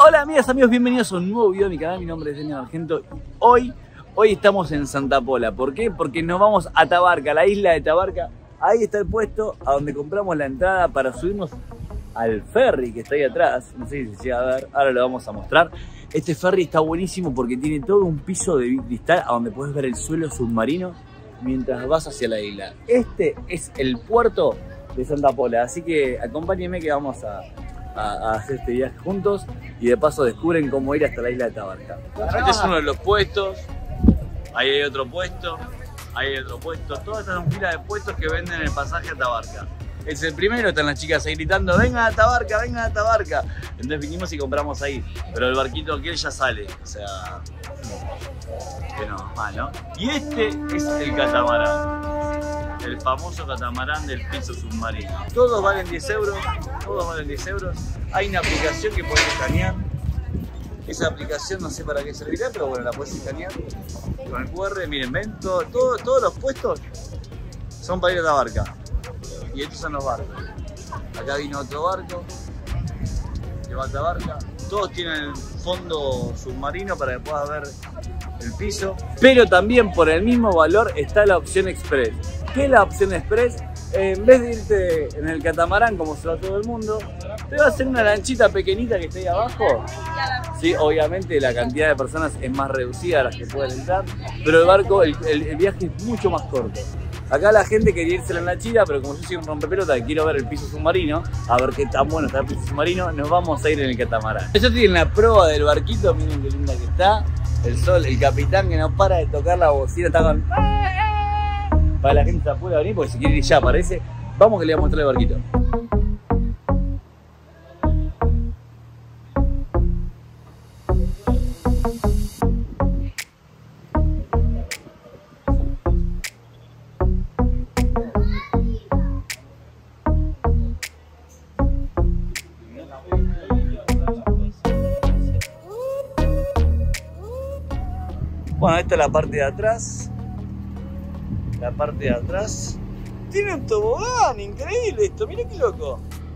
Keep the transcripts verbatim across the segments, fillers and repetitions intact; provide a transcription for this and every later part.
Hola amigas, amigos, bienvenidos a un nuevo video de mi canal. Mi nombre es Daniel Argento y hoy, hoy estamos en Santa Pola. ¿Por qué? Porque nos vamos a Tabarca, la isla de Tabarca. Ahí está el puesto a donde compramos la entrada para subirnos al ferry que está ahí atrás. No sé si se llega a ver, ahora lo vamos a mostrar. Este ferry está buenísimo porque tiene todo un piso de cristal a donde puedes ver el suelo submarino mientras vas hacia la isla. Este es el puerto de Santa Pola, así que acompáñenme que vamos a, a, a hacer este viaje juntos y de paso descubren cómo ir hasta la isla de Tabarca. Este es uno de los puestos, ahí hay otro puesto, ahí hay otro puesto, todas estas son filas de puestos que venden el pasaje a Tabarca. Es el primero, están las chicas ahí gritando, vengan a Tabarca, vengan a Tabarca. Entonces vinimos y compramos ahí, pero el barquito aquel ya sale, o sea, que no, mal, ¿no? Y este es el catamarán, el famoso catamarán del piso submarino. Todos valen diez euros, todos valen diez euros. Hay una aplicación que podés escanear. Esa aplicación no sé para qué servirá, pero bueno, la podés escanear con el cu erre. Miren, ven, todo, todo, todos los puestos son para ir a Tabarca. Y estos son los barcos. Acá vino otro barco que va a Tabarca. Todos tienen el fondo submarino para que puedas ver el piso. Pero también por el mismo valor está la opción express. ¿Qué es la opción express? Eh, en vez de irte en el catamarán como se va todo el mundo, te va a hacer una lanchita pequeñita que está ahí abajo. Sí, obviamente la cantidad de personas es más reducida a las que pueden entrar, pero el barco, el, el, el viaje es mucho más corto. Acá la gente quería irse en la chila, pero como yo soy un rompepelota y quiero ver el piso submarino, a ver qué tan bueno está el piso submarino, nos vamos a ir en el catamarán. Yo estoy en la proa del barquito, miren qué linda que está. El sol, el capitán que no para de tocar la bocina, está con... Para la gente se puede venir porque si quiere ir ya parece. Vamos que le voy a mostrar el barquito. Bueno, esta es la parte de atrás. La parte de atrás. Tiene un tobogán, increíble esto, mira qué loco.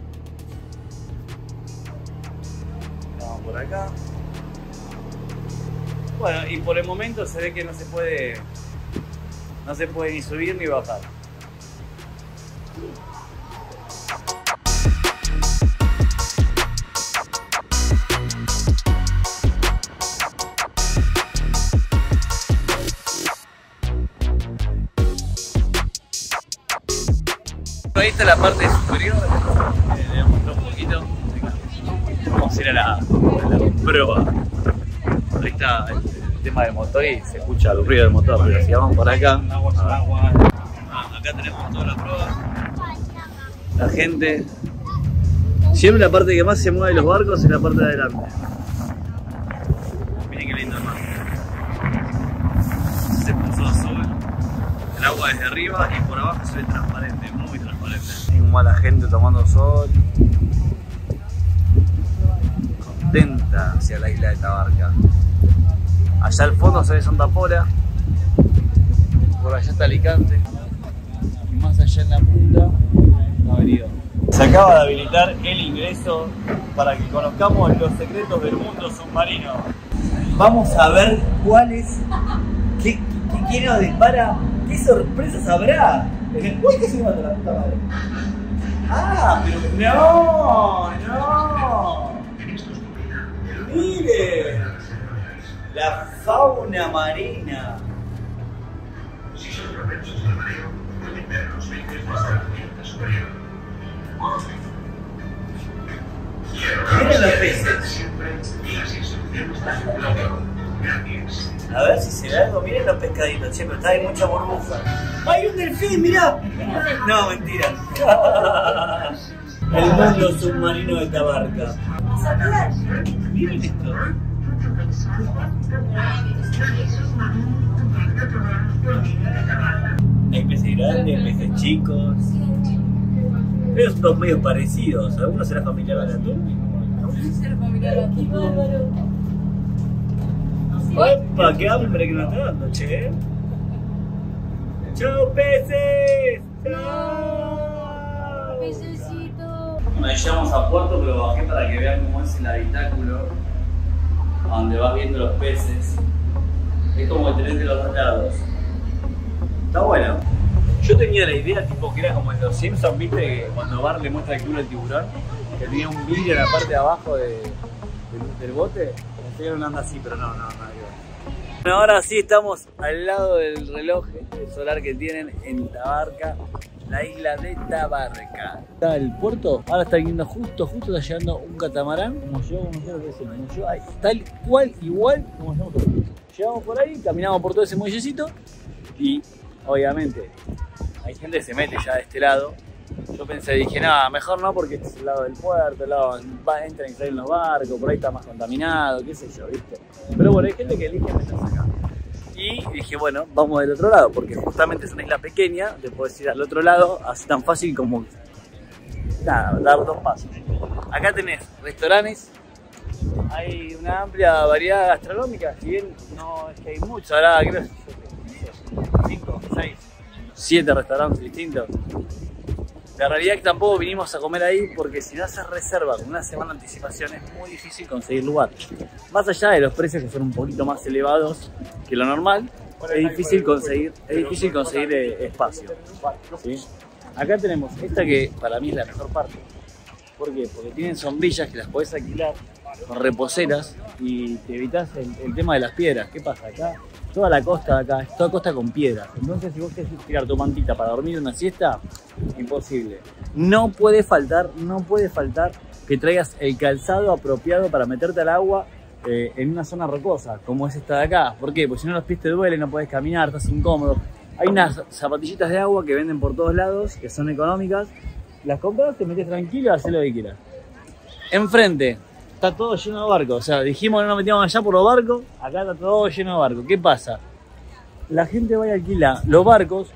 Vamos por acá. Bueno, y por el momento se ve que no se puede. No se puede ni subir ni bajar. Ahí está la parte superior, eh, le voy a mostrar un poquito. Vamos a ir a la, a la proa. Ahí está el, el tema del motor y se escucha el ruido del motor, pero si vamos por acá, ah, acá tenemos toda la proa, la gente. Siempre la parte que más se mueve de los barcos es la parte de adelante. Miren qué lindo el mar. Se puso azul, el agua desde arriba y por abajo se ve transparente, muy transparente. Hay como a la gente tomando sol, contenta hacia la isla de Tabarca. Allá al fondo se ve Santa Pola, por allá está Alicante y más allá en la punta Avenida. Se acaba de habilitar el ingreso para que conozcamos los secretos del mundo submarino. Vamos a ver cuáles, qué, qué, qué nos dispara, qué sorpresas habrá. Uy, ¿qué se levanta la puta madre? Ah, pero no, no. Mire, la fauna marina. Miren los peces. A ver si se ve algo. Miren los pescaditos, che, pero está hay mucha burbuja. ¡Hay un delfín, mirá! No, mentira. El mundo submarino de Tabarca. Miren esto. Hay peces grandes, peces chicos. Pero son todos medios parecidos. ¿Alguno será familiar al atún? ¿Alguno será familiar al atún? ¡Opa! ¡Qué hambre que nos está dando, che! ¡Chao, peces! ¡Chao! Pececito. Bueno, llegamos a puerto, pero bajé para que vean cómo es el habitáculo a donde vas viendo los peces. Es como que tenés de los dos lados. Está bueno. Yo tenía la idea tipo que era como en los Simpsons, viste, que cuando Bart le muestra el culo al tiburón, que tenía un vidrio en la parte de abajo de, del, del bote. Pensé que era una onda así, pero no, no, no. Bueno, ahora sí estamos al lado del reloj solar que tienen en Tabarca, la isla de Tabarca. Está el puerto, ahora está viniendo justo, justo está llegando un catamarán, como yo, como yo, como yo, ahí, tal cual, igual como llegamos por ahí. Llegamos por ahí, caminamos por todo ese muellecito y obviamente hay gente que se mete ya de este lado. Yo pensé, dije, nada, mejor no porque este es el lado del puerto, el lado va, entran y salen los barcos, por ahí está más contaminado, qué sé yo, ¿viste? Pero bueno, hay gente que elige meterse acá. Y dije, bueno, vamos del otro lado, porque justamente es una isla pequeña, te puedes ir al otro lado, así tan fácil como, nada, dar dos pasos. Acá tenés restaurantes, hay una amplia variedad gastronómica, si bien no es que hay mucho, ahora creo que cinco, seis, siete restaurantes distintos. La realidad es que tampoco vinimos a comer ahí porque si no haces reserva con una semana de anticipación es muy difícil conseguir lugar. Más allá de los precios que son un poquito más elevados que lo normal, es difícil conseguir, es difícil conseguir eh, espacio. ¿Sí? Acá tenemos esta que para mí es la mejor parte. ¿Por qué? Porque tienen sombrillas que las podés alquilar con reposeras y te evitas el, el tema de las piedras. ¿Qué pasa? Acá, toda la costa de acá, es toda costa con piedras. Entonces si vos querés tirar tu mantita para dormir una siesta, imposible. No puede faltar, no puede faltar que traigas el calzado apropiado para meterte al agua eh, en una zona rocosa, como es esta de acá. ¿Por qué? Porque si no los pies te duelen, no podés caminar, estás incómodo. Hay unas zapatillitas de agua que venden por todos lados, que son económicas. Las compras, te metes tranquilo y haces lo que quieras. Enfrente está todo lleno de barcos. O sea, dijimos que no nos metíamos allá por los barcos. Acá está todo lleno de barcos. ¿Qué pasa? La gente va y alquila los barcos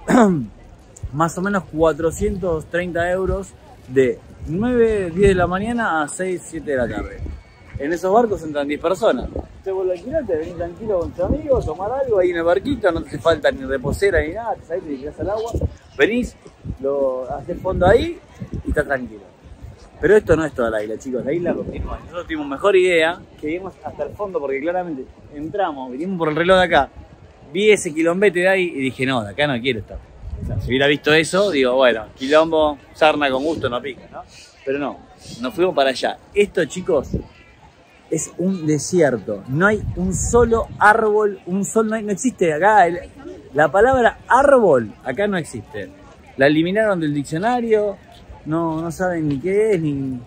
más o menos cuatrocientos treinta euros de nueve, diez de la mañana a seis, siete de la tarde. En esos barcos entran diez personas. Usted vuelve a alquilar, te venís tranquilo con tus amigos, tomar algo ahí en el barquito, no te hace falta ni reposera ni nada, te salís, te tirás al agua, venís, lo haces fondo ahí y estás tranquilo. Pero esto no es toda la isla, chicos, la isla continúa. Nosotros tuvimos mejor idea, que íbamos hasta el fondo porque claramente entramos, vinimos por el reloj de acá, vi ese quilombete de ahí y dije, no, de acá no quiero estar. O sea, si hubiera visto eso, digo, bueno, quilombo, sarna con gusto, no pica, ¿no? Pero no, nos fuimos para allá. Esto, chicos, es un desierto. No hay un solo árbol, un solo, no, hay, no existe acá. El, la palabra árbol acá no existe. La eliminaron del diccionario, no, no saben ni qué es, ni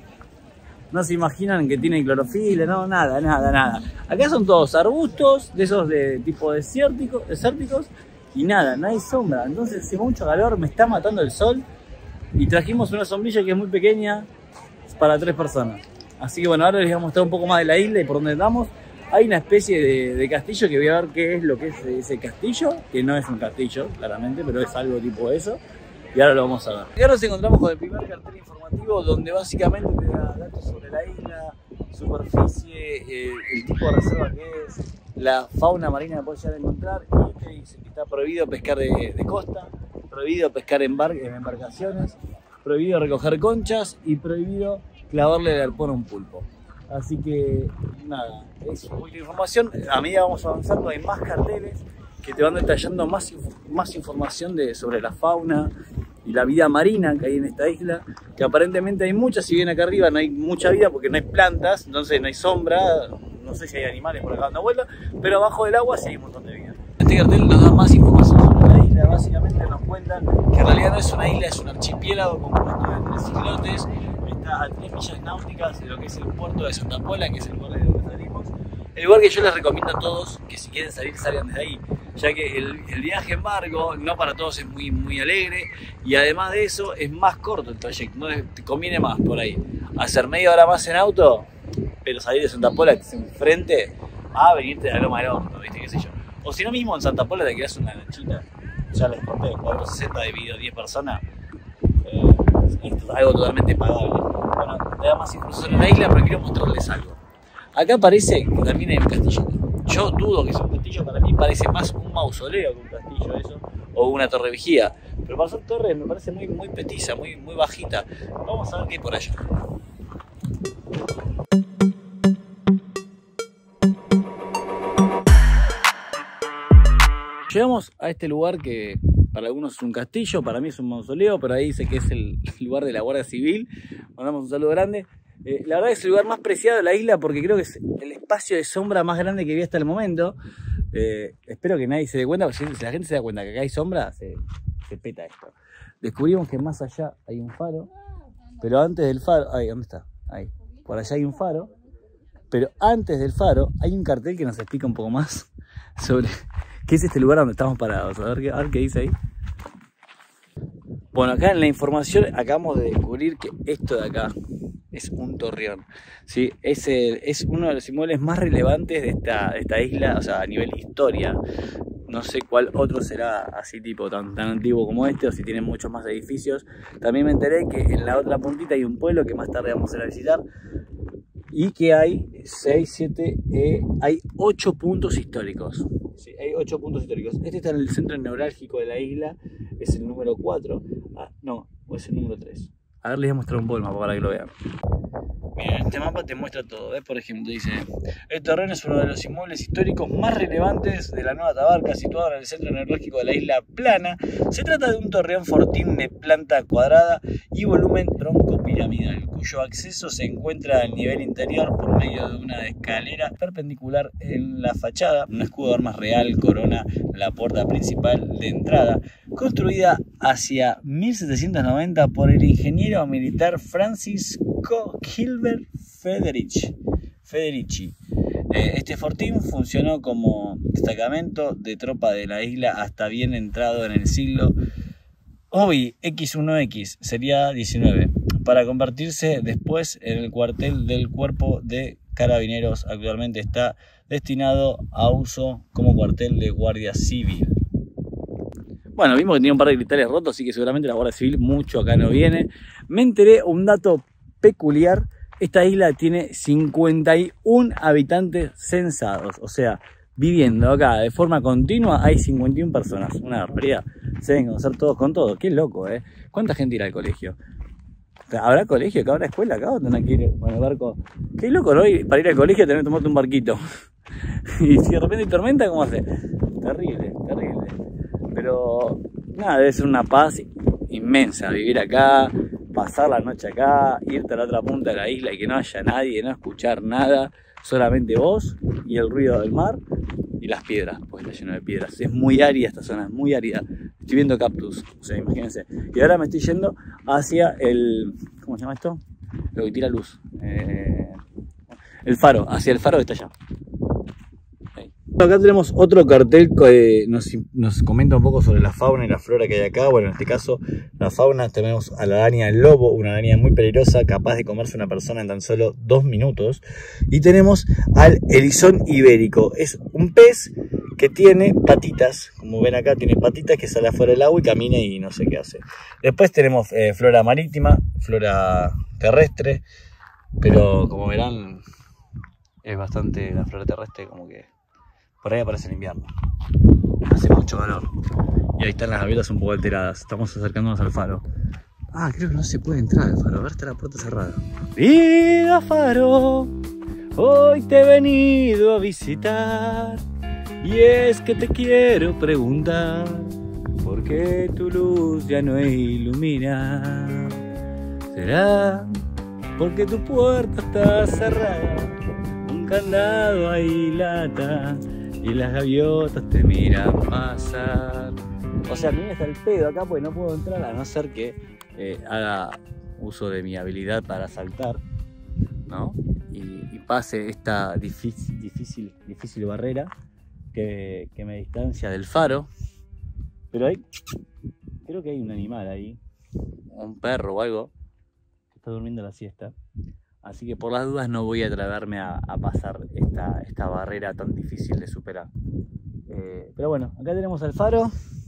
no se imaginan que tiene clorofila, no, nada, nada, nada. Acá son todos arbustos, de esos de tipo desértico, desérticos, y nada, no hay sombra. Entonces hace mucho calor, me está matando el sol, y trajimos una sombrilla que es muy pequeña para tres personas. Así que bueno, ahora les voy a mostrar un poco más de la isla y por donde estamos. Hay una especie de, de castillo que voy a ver qué es lo que es ese castillo, que no es un castillo, claramente, pero es algo tipo eso. Y ahora lo vamos a ver. Y ahora nos encontramos con el primer cartel informativo donde básicamente te da datos sobre la isla, superficie, eh, el tipo de reserva que es, la fauna marina que puedes llegar a encontrar. Y te dice que está prohibido pescar de, de costa, prohibido pescar en, bar, en embarcaciones, prohibido recoger conchas y prohibido clavarle el arpón a un pulpo. Así que nada, es mucha información. A medida vamos avanzando hay más carteles que te van detallando más, más información de, sobre la fauna y la vida marina que hay en esta isla, que aparentemente hay mucha, si bien acá arriba no hay mucha vida porque no hay plantas, entonces no hay sombra, no sé si hay animales por acá dando vueltas, pero abajo del agua sí hay un montón de vida. Este cartel nos da más información sobre la isla, básicamente nos cuentan que en realidad no es una isla, es un archipiélago compuesto de tres islotes, está a tres millas náuticas de lo que es el puerto de Santa Pola, que es el lugar de donde salimos. El lugar que yo les recomiendo a todos que si quieren salir salgan desde ahí, ya que el, el viaje en barco no para todos es muy, muy alegre y además de eso es más corto el trayecto, no te conviene más por ahí hacer media hora más en auto, pero salir de Santa Pola que es enfrente a venirte de la Loma del Orto, ¿viste? Qué sé yo. O si no mismo en Santa Pola te quedas una lanchita, ya les conté, cuatrocientos sesenta dividido diez personas, eh, esto es algo totalmente pagable. Bueno, te da más información en la isla, pero quiero mostrarles algo. Acá parece que también hay un castillo. Yo dudo que sea un castillo, para mí parece más un mausoleo que un castillo eso, o una torre vigía. Pero para ser torre me parece muy, muy petiza, muy, muy bajita. Vamos a ver qué hay por allá. Llegamos a este lugar que para algunos es un castillo, para mí es un mausoleo, pero ahí dice que es el lugar de la Guardia Civil. Mandamos un saludo grande. Eh, la verdad es el lugar más preciado de la isla porque creo que es el espacio de sombra más grande que vi hasta el momento. Eh, espero que nadie se dé cuenta, porque si la gente se da cuenta que acá hay sombra, se, se peta esto. Descubrimos que más allá hay un faro, pero antes del faro... Ahí, ¿dónde está? Ahí. Por allá hay un faro, pero antes del faro hay un cartel que nos explica un poco más sobre qué es este lugar donde estamos parados. A ver qué, a ver qué dice ahí. Bueno, acá en la información acabamos de descubrir que esto de acá es un torreón, ¿sí? Es, el, es uno de los inmuebles más relevantes de esta, de esta isla, o sea, a nivel historia. No sé cuál otro será así tipo tan, tan antiguo como este, o si tienen muchos más edificios. También me enteré que en la otra puntita hay un pueblo que más tarde vamos a ir a visitar. Y que hay seis, siete, eh, hay ocho puntos históricos. Sí, hay ocho puntos históricos. Este está en el centro neurálgico de la isla, es el número cuatro. Ah, no, o es el número tres. A ver, les voy a mostrar un poco el mapa para que lo vean. Miren, este mapa te muestra todo, ¿ves? Por ejemplo, dice: el terreno es uno de los inmuebles históricos más relevantes de la Nueva Tabarca, situado en el centro neurálgico de la isla Plana. Se trata de un torreón fortín de planta cuadrada y volumen tronco piramidal, cuyo acceso se encuentra al nivel interior por medio de una escalera perpendicular en la fachada. Un escudo de armas real corona la puerta principal de entrada, construida hacia mil setecientos noventa por el ingeniero militar Francisco Gilbert Federici. Federici. Eh, este fortín funcionó como destacamento de tropa de la isla hasta bien entrado en el siglo hoy equis uno equis, sería diecinueve, para convertirse después en el cuartel del Cuerpo de Carabineros. Actualmente está destinado a uso como cuartel de Guardia Civil. Bueno, vimos que tenía un par de cristales rotos, así que seguramente la Guardia Civil mucho acá no viene. Me enteré un dato peculiar: esta isla tiene cincuenta y uno habitantes censados, o sea, viviendo acá de forma continua hay cincuenta y una personas, una barbaridad. Se deben conocer todos con todos, qué loco, ¿eh? ¿Cuánta gente irá al colegio? ¿Habrá colegio acá? ¿Habrá escuela acá? ¿O tenés que ir con el barco? Qué loco, ¿no? Para ir al colegio tenés que tomarte un barquito. Y si de repente hay tormenta, ¿cómo hace? Terrible, terrible. Pero nada, debe ser una paz inmensa vivir acá, pasar la noche acá, irte a la otra punta de la isla y que no haya nadie, no escuchar nada, solamente vos y el ruido del mar y las piedras, porque está lleno de piedras. Es muy árida esta zona, es muy árida. Estoy viendo cactus, o sea, imagínense. Y ahora me estoy yendo hacia el... ¿cómo se llama esto? Lo que tira luz. Eh, el faro, hacia el faro que está allá. Ahí. Acá tenemos otro cartel que nos, nos comenta un poco sobre la fauna y la flora que hay acá. Bueno, en este caso, la fauna, tenemos a la araña del lobo, una araña muy peligrosa, capaz de comerse a una persona en tan solo dos minutos. Y tenemos al erizón ibérico. Es un pez que tiene patitas, como ven acá, tiene patitas, que sale afuera del agua y camina y no sé qué hace. Después tenemos eh, flora marítima, flora terrestre, pero como verán es bastante la flora terrestre, como que por ahí aparece en invierno. Hace mucho calor. Y ahí están las gaviotas un poco alteradas. Estamos acercándonos al faro. Ah, creo que no se puede entrar al faro. A ver, está la puerta cerrada. Vida faro, hoy te he venido a visitar. Y es que te quiero preguntar, ¿por qué tu luz ya no ilumina? ¿Será porque tu puerta está cerrada? Un candado ahí lata y las gaviotas te miran pasar. O sea, a mí me está el pedo acá porque no puedo entrar, a no ser que eh, haga uso de mi habilidad para saltar, ¿no? Y, y pase esta difícil, difícil, difícil barrera que, que me distancia del faro. Pero hay, creo que hay un animal ahí, un perro o algo, que está durmiendo la siesta. Así que por las dudas no voy a atreverme a, a pasar esta, esta barrera tan difícil de superar. Eh, pero bueno, acá tenemos el faro.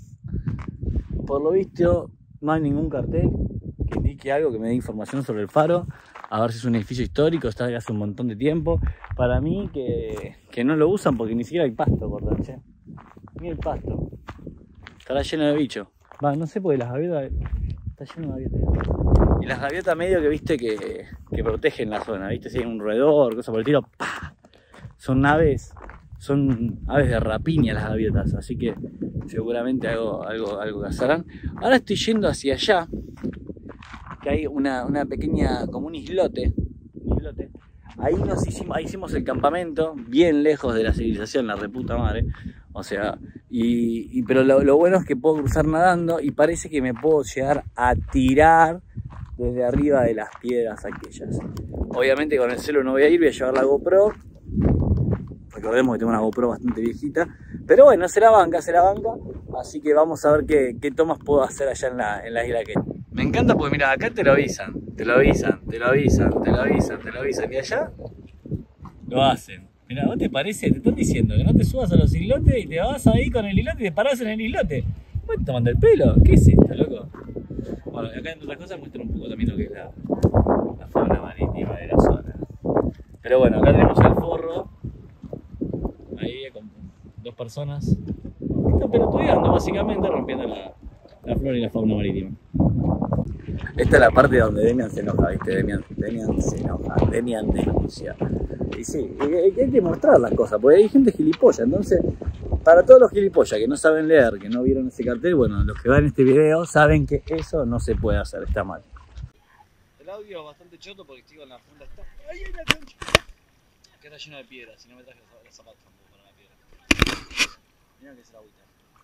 Por lo visto no hay ningún cartel que indique algo, que me dé información sobre el faro. A ver si es un edificio histórico, está de hace un montón de tiempo. Para mí que, que no lo usan porque ni siquiera hay pasto, cortarse. Ni el pasto. Estará lleno de bichos. Va, no sé porque las gaviotas... Está lleno de gaviotas. Y las gaviotas medio que viste que, que protegen la zona, viste, si hay un roedor, cosas por el tiro, ¡pah! Son naves son aves de rapiña las gaviotas, así que seguramente algo, algo, algo cazarán. Ahora estoy yendo hacia allá, que hay una, una pequeña, como un islote, un islote. Ahí, nos hicimos, ahí hicimos el campamento, bien lejos de la civilización, la reputa madre. O sea, y, y, pero lo, lo bueno es que puedo cruzar nadando y parece que me puedo llegar a tirar desde arriba de las piedras aquellas. Obviamente con el celu no voy a ir, voy a llevar la GoPro. Recordemos que tengo una GoPro bastante viejita. Pero bueno, se la banca, se la banca. Así que vamos a ver qué, qué tomas puedo hacer allá en la, en la isla que... Me encanta porque mira, acá te lo avisan, te lo avisan, te lo avisan, te lo avisan, te lo avisan. Y allá lo hacen. Mira, ¿vos te parece? Te están diciendo que no te subas a los islotes y te vas ahí con el islote y te parás en el islote. ¿Vos te tomando el pelo? ¿Qué es esto, loco? Bueno, acá entre otras cosas muestra un poco también lo que es la, la fauna marítima de la zona. Pero bueno, acá tenemos el forro. Ahí con dos personas. Están pelotudeando básicamente, rompiendo la, la flora y la fauna marítima. Esta es la parte donde Demian se enoja, ¿viste? Demian, Demian se enoja, Demian denuncia. Y sí, hay que mostrar las cosas, porque hay gente gilipollas. Entonces, para todos los gilipollas que no saben leer, que no vieron ese cartel, bueno, los que ven este video saben que eso no se puede hacer, está mal. El audio es bastante choto porque estoy con la funda está... ¡Ay, ay, la concha! Acá está lleno de piedras, si no me traje los zapatos tampoco para la piedra. Mirá que es el agüita.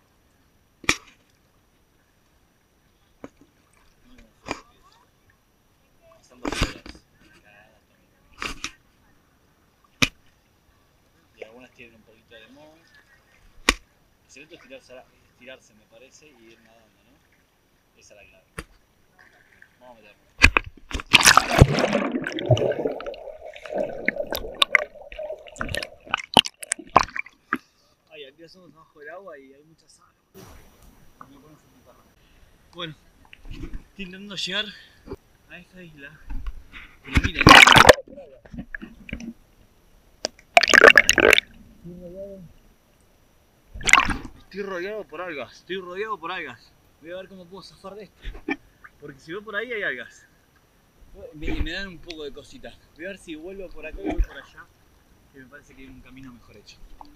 Pasando piedras. Y algunas tienen un poquito de moho. El secreto es tirarse, estirarse, me parece, y ir nadando, ¿no? Esa es la clave. Vamos a meterlo. Ay, aquí estamos abajo del agua y hay mucha sal. Bueno, estoy intentando llegar a esta isla. Pero miren. Estoy rodeado por algas, estoy rodeado por algas. Voy a ver cómo puedo zafar de esto. Porque si voy por ahí hay algas. Y me dan un poco de cositas. Voy a ver si vuelvo por acá y voy por allá. Que me parece que hay un camino mejor hecho.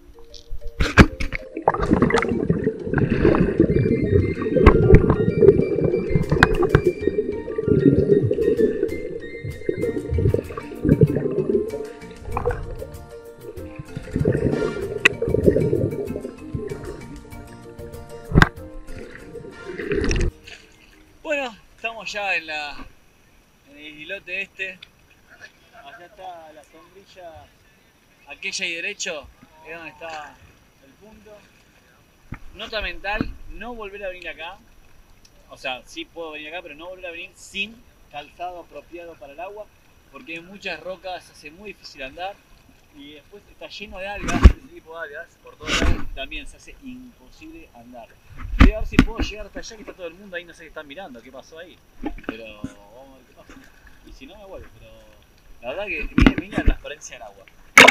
Bueno, estamos ya en, la, en el islote este. Allá está la sombrilla, aquella y derecho es donde está el punto. Nota mental, no volver a venir acá. O sea, sí puedo venir acá, pero no volver a venir sin calzado apropiado para el agua, porque hay muchas rocas, se hace muy difícil andar. Y después está lleno de algas, este tipo de algas, por todos lados, también se hace imposible andar. Voy a ver si puedo llegar hasta allá, que está todo el mundo ahí, no sé qué están mirando, qué pasó ahí. Pero vamos a ver qué pasa. Y si no me vuelvo, pero la verdad que miren, miren la transparencia del agua.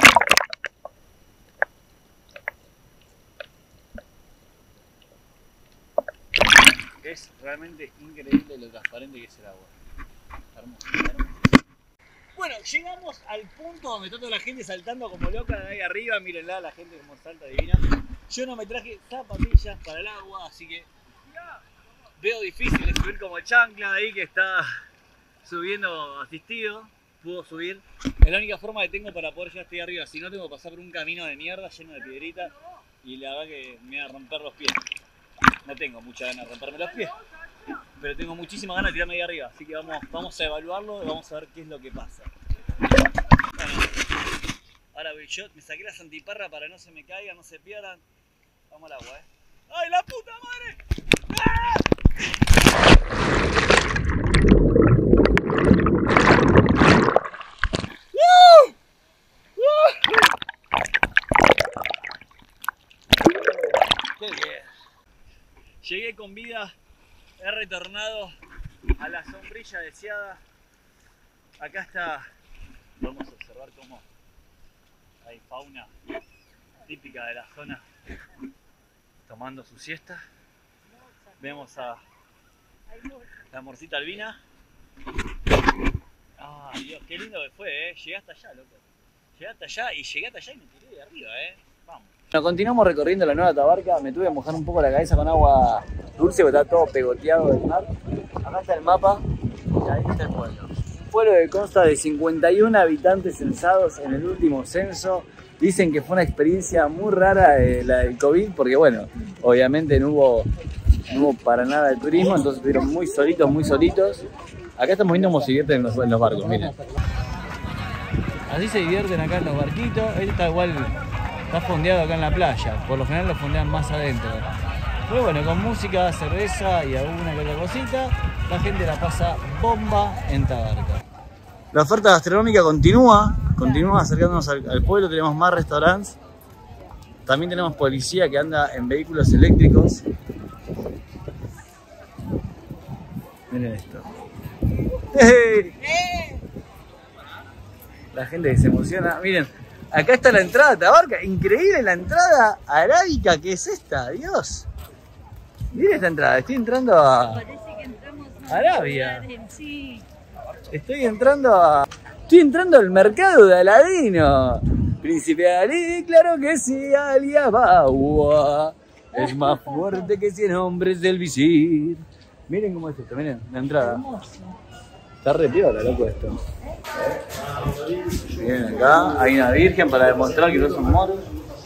Es realmente increíble lo transparente que es el agua. Hermoso, hermoso. Bueno, llegamos al punto donde está toda la gente saltando como loca de ahí arriba. Mírenla, la gente como salta divina. Yo no me traje zapatillas para el agua, así que veo difícil de subir como chancla ahí que está subiendo asistido. Puedo subir. Es la única forma que tengo para poder llegar hasta ahí arriba. Si no, tengo que pasar por un camino de mierda lleno de piedritas. Y la verdad que me va a romper los pies. No tengo mucha ganas de romperme los pies, pero tengo muchísimas ganas de tirarme ahí arriba. Así que vamos, vamos a evaluarlo y vamos a ver qué es lo que pasa. Bueno, ahora voy yo. Me saqué las antiparras para que no se me caigan, no se pierdan. Vamos al agua, eh. ¡Ay, la puta madre! ¡Ah! Llegué con vida, he retornado a la sombrilla deseada. Acá está, podemos observar cómo hay fauna típica de la zona tomando su siesta. Vemos a la morcita albina. Ah, Dios, qué lindo que fue, eh. Llegué hasta allá, loco. Llegué hasta allá y llegué hasta allá y me tiré de arriba, eh. Bueno, continuamos recorriendo la Nueva Tabarca. Me tuve que mojar un poco la cabeza con agua dulce porque está todo pegoteado del mar. Acá está el mapa y ahí está el pueblo. Un pueblo que consta de cincuenta y uno habitantes censados en el último censo. Dicen que fue una experiencia muy rara eh, la del COVID porque, bueno, obviamente no hubo, no hubo para nada de turismo, entonces estuvieron muy solitos, muy solitos. Acá estamos viendo cómo se divierten en los, en los barcos, miren. Así se divierten acá en los barquitos. Este está igual, está fondeado acá en la playa. Por lo general lo fondean más adentro. Pero bueno, con música, cerveza y alguna que otra cosita, la gente la pasa bomba en Tabarca. La oferta gastronómica continúa, continúa acercándonos al, al pueblo. Tenemos más restaurantes. También tenemos policía que anda en vehículos eléctricos. Miren esto. ¡Hey! La gente que se emociona. Miren, acá está la entrada a Tabarca. Increíble la entrada arábica que es esta. Dios. Miren esta entrada. Estoy entrando a Parece que entramos a Arabia. Sí. Estoy entrando a... Estoy entrando al mercado de Aladino. Príncipe Ali, claro que sí, Ali Ababa. Es más fuerte que cien hombres del visir. Miren cómo es esto, miren, la entrada. Está re piola, loco, esto. Miren acá, hay una virgen para demostrar que no son moros.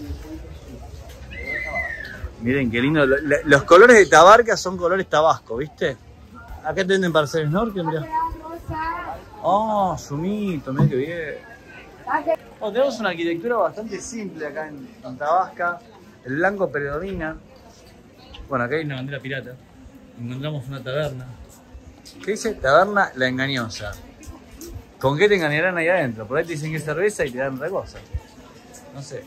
Miren qué lindo. Los colores de Tabarca son colores tabasco, ¿viste? Acá te venden para hacer snorkel, mirá. Oh, sumito, mirá qué bien. Bueno, tenemos una arquitectura bastante simple acá en, en Tabasca. El blanco predomina. Bueno, acá hay una bandera pirata. Encontramos una taberna. ¿Qué dice? Taberna La Engañosa. ¿Con qué te engañarán ahí adentro? Por ahí te dicen que es cerveza y te dan otra cosa. No sé.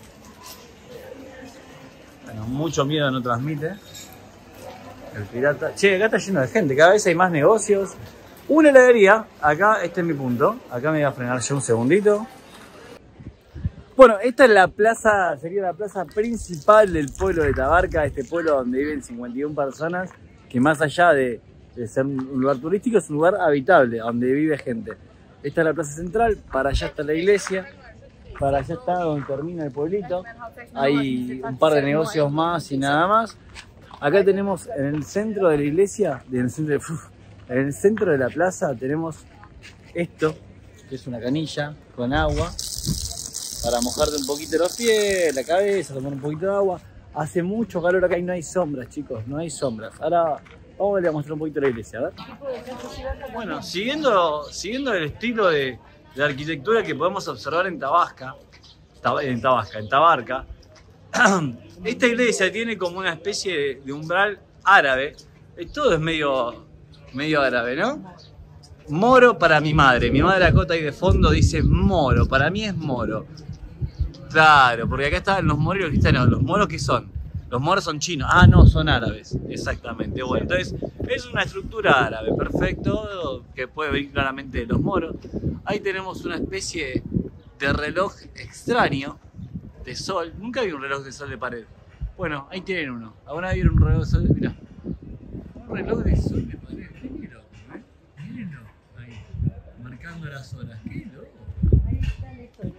Bueno, mucho miedo no transmite. El pirata. Che, acá está lleno de gente. Cada vez hay más negocios. Una heladería. Acá, este es mi punto. Acá me voy a frenar yo un segundito. Bueno, esta es la plaza, sería la plaza principal del pueblo de Tabarca. Este pueblo donde viven cincuenta y una personas. Que más allá de, de ser un lugar turístico, es un lugar habitable, donde vive gente. Esta es la plaza central, para allá está la iglesia, para allá está donde termina el pueblito. Hay un par de negocios más y nada más. Acá tenemos en el centro de la iglesia, en el centro de, uf, en el centro de la plaza tenemos esto, que es una canilla con agua, para mojarte un poquito los pies, la cabeza, tomar un poquito de agua. Hace mucho calor acá y no hay sombras, chicos, no hay sombras. Ahora vamos a mostrar un poquito la iglesia, a ver. Bueno, siguiendo, siguiendo el estilo de, de arquitectura que podemos observar en Tabasca, en Tabasca, en Tabarca, esta iglesia tiene como una especie de, de umbral árabe. Todo es medio, medio árabe, ¿no? Moro para mi madre. Mi madre acota ahí de fondo dice moro, para mí es moro. Claro, porque acá están los moros y los cristianos. ¿Los moros qué son? Los moros son chinos. Ah, no, son árabes. Exactamente. Bueno, entonces es una estructura árabe, perfecto, que puede venir claramente de los moros. Ahí tenemos una especie de reloj extraño de sol. Nunca vi un reloj de sol de pared. Bueno, ahí tienen uno. Ahora vieron un reloj de sol. Mirá. Un reloj de sol de pared. Mírenlo, ¿eh? Mírenlo. Ahí. Marcando las horas. Qué loco. Ahí está la historia.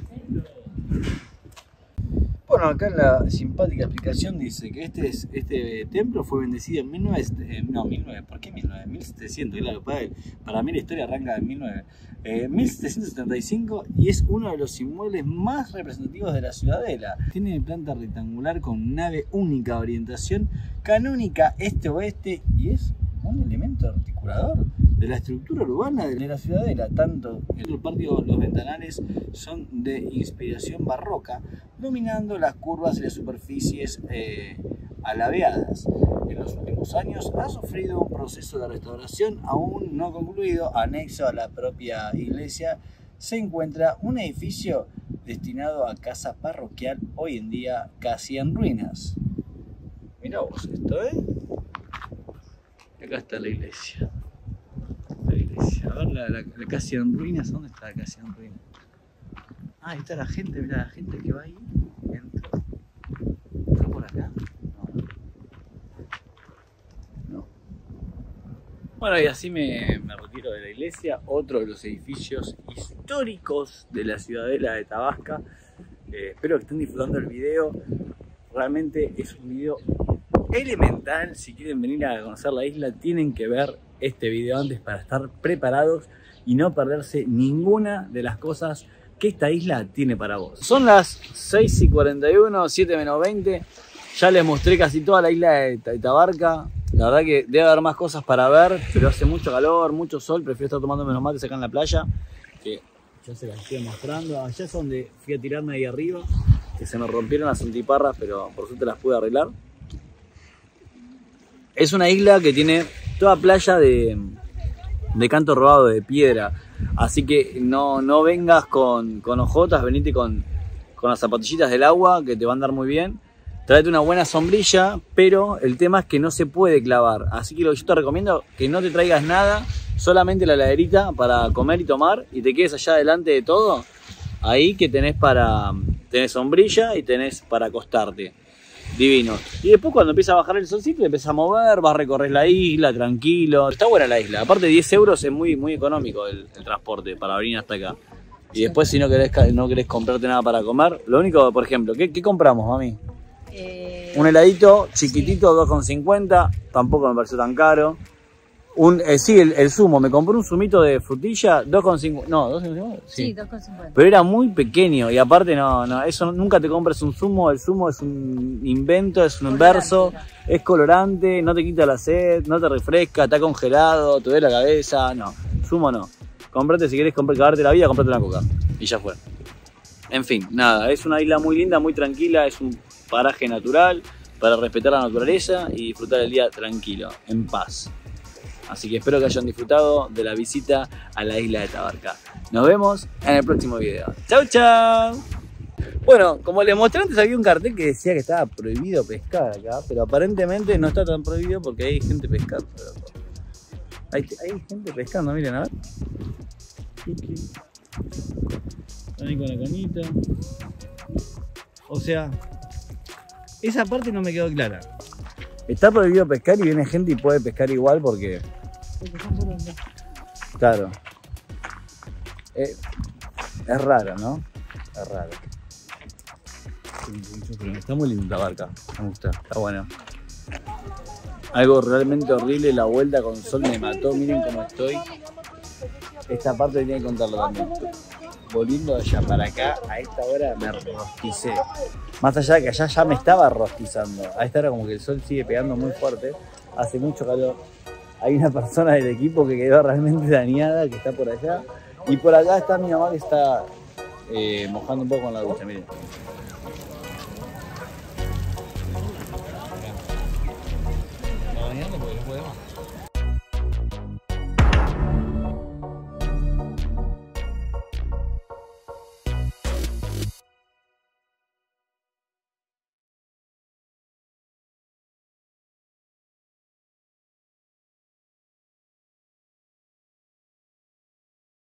Bueno, acá en la simpática explicación dice que este, es, este templo fue bendecido en mil novecientos, eh, no, mil novecientos, ¿por qué mil novecientos? mil setecientos, claro, para, para mí la historia arranca en mil novecientos, eh, mil setecientos setenta y cinco y es uno de los inmuebles más representativos de la ciudadela. Tiene planta rectangular con nave única, orientación canónica este-oeste y es un elemento articulador de la estructura urbana de la ciudadela. Tanto el patio, los ventanales son de inspiración barroca, dominando las curvas y las superficies eh, alabeadas. En los últimos años ha sufrido un proceso de restauración aún no concluido. Anexo a la propia iglesia se encuentra un edificio destinado a casa parroquial, hoy en día casi en ruinas. Mirá vos esto, ¿eh? Acá está la iglesia. La iglesia. A ver, la, la, la casi en ruinas. ¿Dónde está la casi en ruinas? Ah, ahí está la gente. Mirá, la gente que va ahí. Entra. ¿Está por acá? No. No. Bueno, y así me, me retiro de la iglesia. Otro de los edificios históricos de la ciudadela de Tabasca. Eh, espero que estén disfrutando el video. Realmente es un video elemental. Si quieren venir a conocer la isla, tienen que ver este video antes para estar preparados y no perderse ninguna de las cosas que esta isla tiene para vos. Son las seis y cuarenta y uno, siete menos veinte. Ya les mostré casi toda la isla de Tabarca. La verdad que debe haber más cosas para ver, pero hace mucho calor, mucho sol. Prefiero estar tomando menos mates acá en la playa, que ya se las estoy mostrando. Allá es donde fui a tirarme ahí arriba, que se me rompieron las antiparras, pero por suerte las pude arreglar. Es una isla que tiene toda playa de, de canto robado, de piedra. Así que no, no vengas con, con ojotas, venite con, con las zapatillitas del agua, que te van a andar muy bien. Tráete una buena sombrilla, pero el tema es que no se puede clavar. Así que lo que yo te recomiendo que no te traigas nada, solamente la heladerita para comer y tomar, y te quedes allá delante de todo. Ahí que tenés para tenés sombrilla y tenés para acostarte. Divino. Y después cuando empieza a bajar el solcito, te empieza a mover, vas a recorrer la isla tranquilo. Está buena la isla. Aparte diez euros es muy, muy económico el, el transporte para venir hasta acá. Y después si no querés, no querés comprarte nada para comer, lo único, por ejemplo, ¿qué, qué compramos, mami? Eh... Un heladito chiquitito, sí. dos con cincuenta, tampoco me pareció tan caro. Un, eh, sí, el, el zumo, me compré un zumito de frutilla, dos con cincuenta, no, dos con cincuenta, sí, sí, dos con cincuenta. Pero era muy pequeño y aparte no, no, eso nunca te compres un zumo, el zumo es un invento, es un inverso, es colorante, no te quita la sed, no te refresca, está congelado, te duele la cabeza, no, zumo no. Comprate, si querés comprar, cagarte la vida, comprate una coca y ya fue. En fin, nada, es una isla muy linda, muy tranquila, es un paraje natural para respetar la naturaleza y disfrutar el día tranquilo, en paz. Así que espero que hayan disfrutado de la visita a la isla de Tabarca. Nos vemos en el próximo video. ¡Chau, chau! Bueno, como les mostré antes, había un cartel que decía que estaba prohibido pescar acá, pero aparentemente no está tan prohibido porque hay gente pescando. Hay, hay gente pescando, miren, a ver. Están ahí con la canita. O sea, esa parte no me quedó clara. Está prohibido pescar y viene gente y puede pescar igual porque... Claro. Eh, es raro, ¿no? Es raro. Está muy linda la barca. Me gusta, está bueno. Algo realmente horrible, la vuelta con sol me mató. Miren cómo estoy. Esta parte tenía que contarlo también. Volviendo de allá para acá, a esta hora me rosticé. Más allá de que allá ya me estaba rostizando. A esta hora como que el sol sigue pegando muy fuerte. Hace mucho calor. Hay una persona del equipo que quedó realmente dañada, que está por allá. Y por acá está mi mamá que está eh, mojando un poco con la ducha, miren.